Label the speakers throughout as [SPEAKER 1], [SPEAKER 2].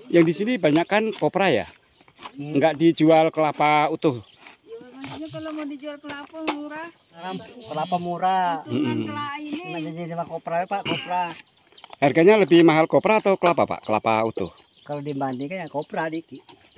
[SPEAKER 1] Yang di sini banyak kan kopra ya? Nggak dijual kelapa utuh.
[SPEAKER 2] Ya, maksudnya kalau mau dijual kelapa murah.
[SPEAKER 3] Kelapa murah.
[SPEAKER 2] Hitungan kelapa ini.
[SPEAKER 3] Jadi sama kopra Pak, kopra.
[SPEAKER 1] Harganya lebih mahal kopra atau kelapa Pak? Kelapa utuh.
[SPEAKER 3] Kalau dibandingkan ya kopra dikit.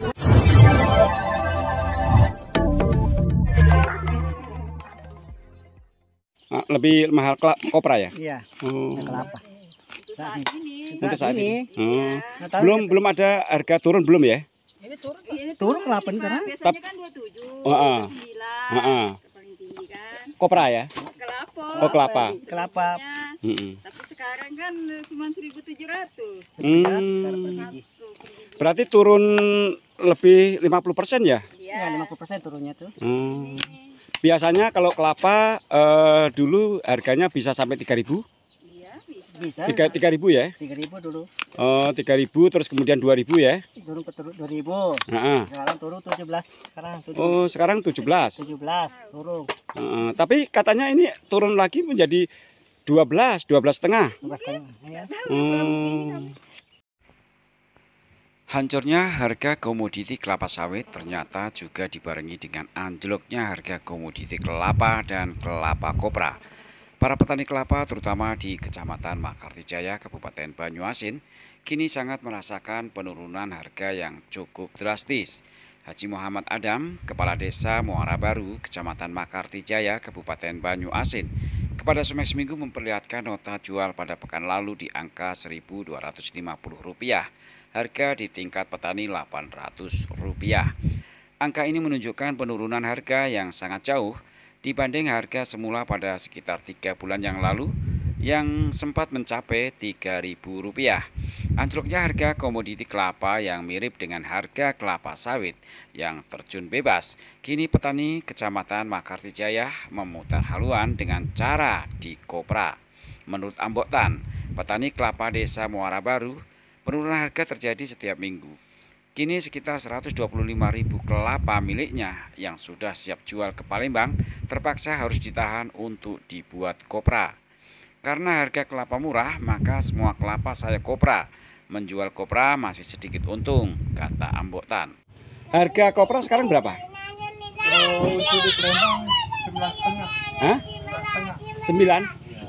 [SPEAKER 1] Lebih mahal kopra ya?
[SPEAKER 3] Iya,
[SPEAKER 1] Oh.
[SPEAKER 3] kelapa.
[SPEAKER 2] Untuk saat ini.
[SPEAKER 1] Untuk saat ini.
[SPEAKER 3] Iya.
[SPEAKER 1] Oh. Belum ada harga turun belum ya?
[SPEAKER 2] Ini turun. Ini
[SPEAKER 3] Turun kelapa ini karena.
[SPEAKER 2] biasanya kan 27,
[SPEAKER 1] Heeh.
[SPEAKER 2] 29.
[SPEAKER 1] Heeh.
[SPEAKER 2] Paling tinggi kan.
[SPEAKER 1] Kopra ya?
[SPEAKER 2] Kelapa.
[SPEAKER 1] Oh, kelapa.
[SPEAKER 3] Kelapa.
[SPEAKER 2] Tapi sekarang kan cuma 1.700.
[SPEAKER 1] Hmm. Berarti turun lebih 50% ya?
[SPEAKER 3] Ya, 50% turunnya tuh.
[SPEAKER 1] Hmm. Biasanya kalau kelapa dulu harganya bisa sampai 3.000?
[SPEAKER 2] Iya,
[SPEAKER 3] Bisa.
[SPEAKER 1] 3.000 ya?
[SPEAKER 3] 3.000 dulu.
[SPEAKER 1] 3.000 terus kemudian 2.000 ya?
[SPEAKER 3] Turun ke 2.000.
[SPEAKER 1] Heeh.
[SPEAKER 3] Sekarang turun 17.
[SPEAKER 1] Oh, sekarang 17.
[SPEAKER 3] 17 turun.
[SPEAKER 1] Tapi katanya ini turun lagi menjadi 12,5.
[SPEAKER 3] 12,5 ya.
[SPEAKER 4] Hancurnya harga komoditi kelapa sawit ternyata juga dibarengi dengan anjloknya harga komoditi kelapa dan kelapa kopra. Para petani kelapa terutama di Kecamatan Makartijaya, Kabupaten Banyuasin, kini sangat merasakan penurunan harga yang cukup drastis. Haji Muhammad Adam, Kepala Desa Muara Baru, Kecamatan Makartijaya, Kabupaten Banyuasin, kepada Sumex Minggu memperlihatkan nota jual pada pekan lalu di angka Rp1.250. Harga di tingkat petani Rp800. Angka ini menunjukkan penurunan harga yang sangat jauh dibanding harga semula pada sekitar 3 bulan yang lalu yang sempat mencapai Rp3.000. Anjloknya harga komoditi kelapa yang mirip dengan harga kelapa sawit yang terjun bebas. Kini petani Kecamatan Makartijaya memutar haluan dengan cara dikopra. Menurut Ambok Tan, petani kelapa Desa Muara Baru, penurunan harga terjadi setiap minggu. Kini sekitar 125.000 kelapa miliknya yang sudah siap jual ke Palembang terpaksa harus ditahan untuk dibuat kopra. Karena harga kelapa murah, maka semua kelapa saya kopra. Menjual kopra masih sedikit untung, kata Ambok Tan.
[SPEAKER 1] Harga kopra sekarang berapa?
[SPEAKER 5] Kalau di Palembang 11,5.
[SPEAKER 1] Hah? 9?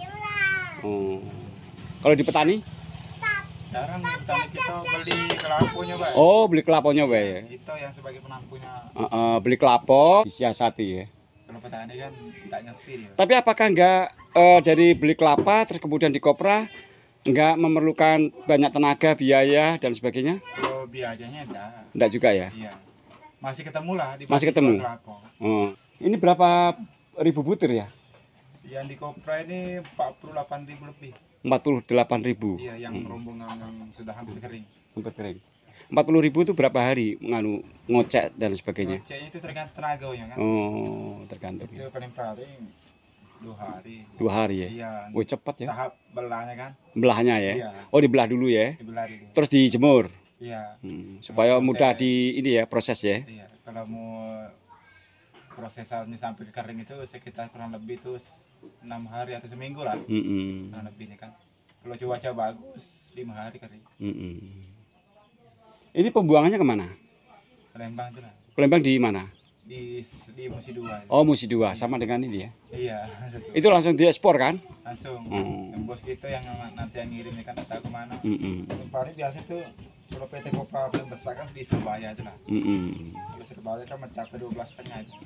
[SPEAKER 1] Oh. Kalau di petani?
[SPEAKER 5] Sekarang petani kita beli kelapanya, Pak.
[SPEAKER 1] Oh, beli kelapanya ya.
[SPEAKER 5] Itu yang sebagai penampunya.
[SPEAKER 1] Beli kelapa disiasati ya.
[SPEAKER 5] Kalau petani kan tidak ngerti dia.
[SPEAKER 1] Tapi apakah enggak dari beli kelapa terus kemudian dikopra enggak memerlukan banyak tenaga, biaya dan sebagainya?
[SPEAKER 5] Kalau biayanya
[SPEAKER 1] Enggak juga ya?
[SPEAKER 5] Iya. Masih ketemu lah di
[SPEAKER 1] Masih ketemu.
[SPEAKER 5] kelapa.
[SPEAKER 1] Oh. Ini berapa ribu butir ya?
[SPEAKER 5] Yang di kopra ini 48.000 lebih.
[SPEAKER 1] 48.000.
[SPEAKER 5] Iya, yang rombongan yang sudah hampir kering.
[SPEAKER 1] Hampir kering. 40.000 itu berapa hari ngocek dan sebagainya?
[SPEAKER 5] Ngoceknya itu tergantung tenaganya kan.
[SPEAKER 1] Oh, tergantung.
[SPEAKER 5] Itu paling 2 hari.
[SPEAKER 1] 2 hari ya?
[SPEAKER 5] Iya.
[SPEAKER 1] Oh, cepat ya?
[SPEAKER 5] Tahap belahnya kan.
[SPEAKER 1] Belahnya ya?
[SPEAKER 5] Iya.
[SPEAKER 1] Oh, dibelah dulu ya?
[SPEAKER 5] Dibelah dulu.
[SPEAKER 1] Terus dijemur.
[SPEAKER 5] Iya.
[SPEAKER 1] Supaya
[SPEAKER 5] Proses.
[SPEAKER 1] mudah di ini ya proses ya.
[SPEAKER 5] Iya, kalau mau prosesnya sampai kering itu sekitar kurang lebih tuh 6 hari atau seminggu lah. Kurang lebih ini kan. Kalau cuaca bagus 5 hari kering.
[SPEAKER 1] Ini pembuangannya kemana?
[SPEAKER 5] Palembang itu lah.
[SPEAKER 1] Palembang di mana?
[SPEAKER 5] Di Musi 2.
[SPEAKER 1] Oh, Musi 2 sama dengan ini ya.
[SPEAKER 5] Iya,
[SPEAKER 1] Itu langsung diekspor kan?
[SPEAKER 5] langsung.
[SPEAKER 1] Oh.
[SPEAKER 5] Yang bos kita yang nanti yang ngirimnya kan tak tahu kemana.
[SPEAKER 1] Mm-mm.
[SPEAKER 5] Paling biasa tuh kalau PT Kopra paling besar kan di Surabaya itu lah. Kalau Surabaya kan mencapai 12,5 itu.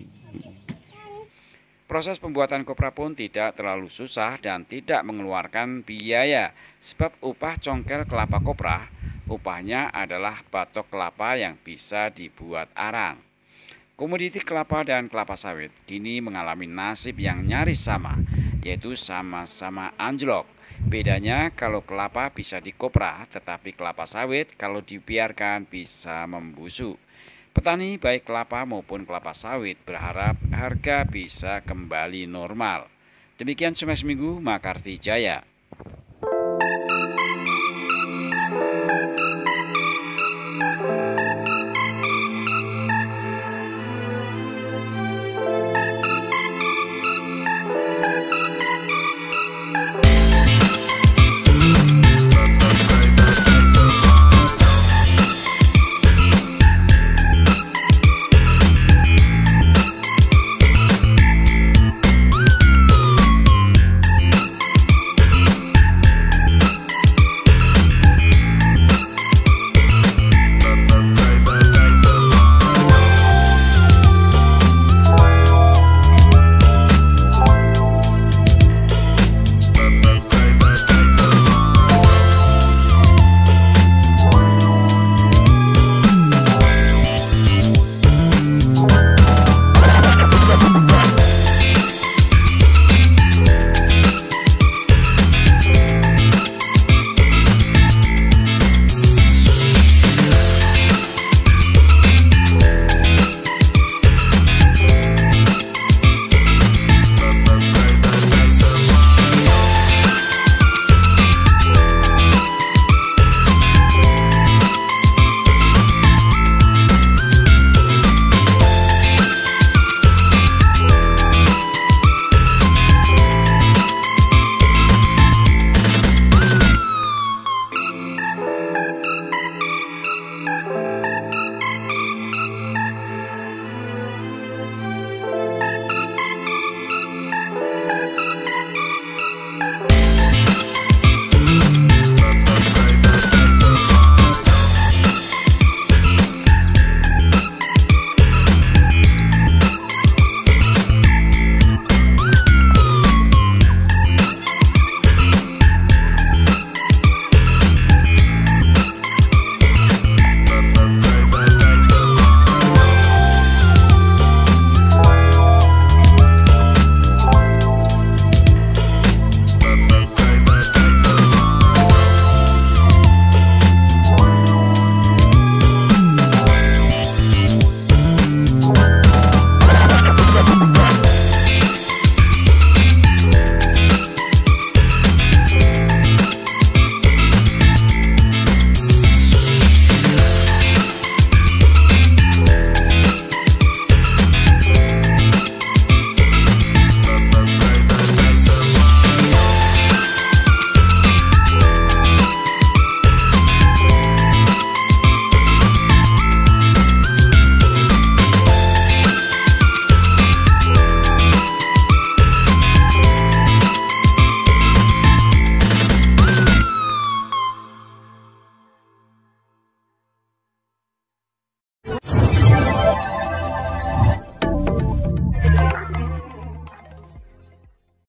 [SPEAKER 4] Proses pembuatan kopra pun tidak terlalu susah dan tidak mengeluarkan biaya, sebab upah congkel kelapa kopra, upahnya adalah batok kelapa yang bisa dibuat arang. Komoditi kelapa dan kelapa sawit kini mengalami nasib yang nyaris sama, yaitu sama-sama anjlok. Bedanya kalau kelapa bisa dikopra, tetapi kelapa sawit kalau dibiarkan bisa membusuk. Petani baik kelapa maupun kelapa sawit berharap harga bisa kembali normal. Demikian Sumex Minggu, Makartijaya.